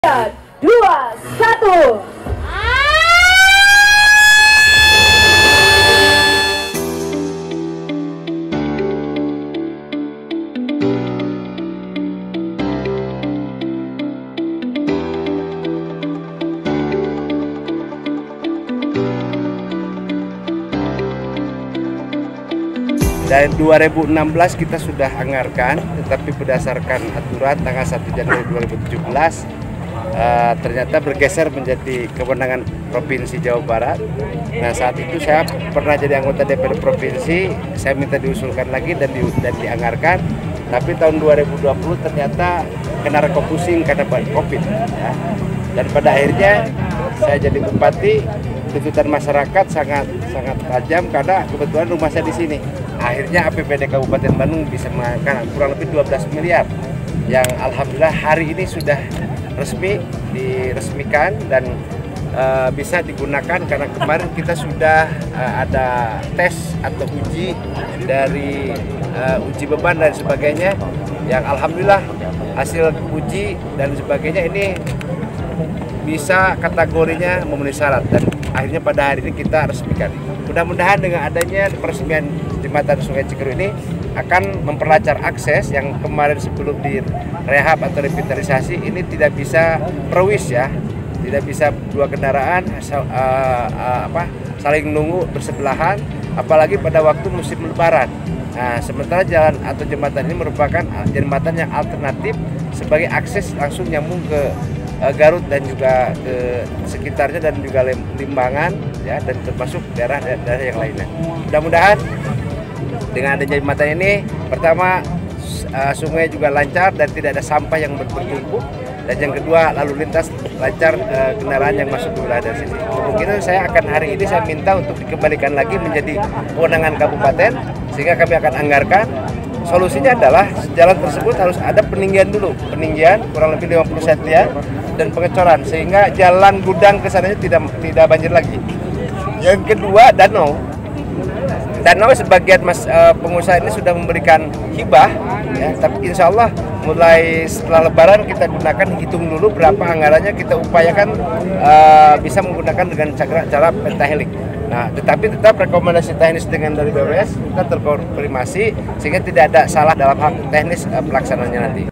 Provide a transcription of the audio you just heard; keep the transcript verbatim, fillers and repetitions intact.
Tiga, dua, satu. Dari dua ribu enam belas kita sudah anggarkan, tetapi berdasarkan aturan tanggal satu Januari dua ribu tujuh belas uh, ternyata bergeser menjadi kewenangan Provinsi Jawa Barat. Nah, saat itu saya pernah jadi anggota D P R Provinsi, saya minta diusulkan lagi dan, di, dan dianggarkan. Tapi tahun dua ribu dua puluh ternyata kena refocusing karena Covid. Ya. Dan pada akhirnya saya jadi bupati, tuntutan masyarakat sangat sangat tajam karena kebetulan rumah saya di sini. Akhirnya A P B D Kabupaten Bandung bisa menganggarkan kurang lebih dua belas miliar yang alhamdulillah hari ini sudah resmi diresmikan dan uh, bisa digunakan karena kemarin kita sudah uh, ada tes atau uji dari uh, uji beban dan sebagainya yang alhamdulillah hasil uji dan sebagainya ini bisa kategorinya memenuhi syarat dan akhirnya pada hari ini kita resmikan. Mudah-mudahan dengan adanya peresmian jembatan Sungai Cikeruh ini akan memperlancar akses yang kemarin sebelum direhab atau revitalisasi ini tidak bisa perwis ya, tidak bisa dua kendaraan uh, uh, apa saling nunggu bersebelahan, apalagi pada waktu musim lebaran. Nah, sementara jalan atau jembatan ini merupakan jembatan yang alternatif sebagai akses langsung nyambung ke Garut dan juga ke sekitarnya dan juga Limbangan ya, dan termasuk daerah-daerah yang lainnya. Mudah-mudahan dengan adanya jembatan ini, pertama uh, sungai juga lancar dan tidak ada sampah yang bertumpuk, dan yang kedua lalu lintas lancar uh, kendaraan yang masuk ke wilayah dari sini. Kemungkinan saya akan hari ini saya minta untuk dikembalikan lagi menjadi kewenangan kabupaten sehingga kami akan anggarkan. Solusinya adalah jalan tersebut harus ada peninggian dulu, peninggian kurang lebih lima puluh sentimeter dan pengecoran sehingga jalan gudang ke sananya tidak tidak banjir lagi. Yang kedua, danau. Danau sebagian mas uh, pengusaha ini sudah memberikan hibah, ya, tapi insya Allah mulai setelah Lebaran kita gunakan, hitung dulu berapa anggarannya, kita upayakan uh, bisa menggunakan dengan cara, cara pentahelik. Nah, tetapi tetap rekomendasi teknis dengan dari B W S kita terkonfirmasi sehingga tidak ada salah dalam hal teknis uh, pelaksanaannya nanti.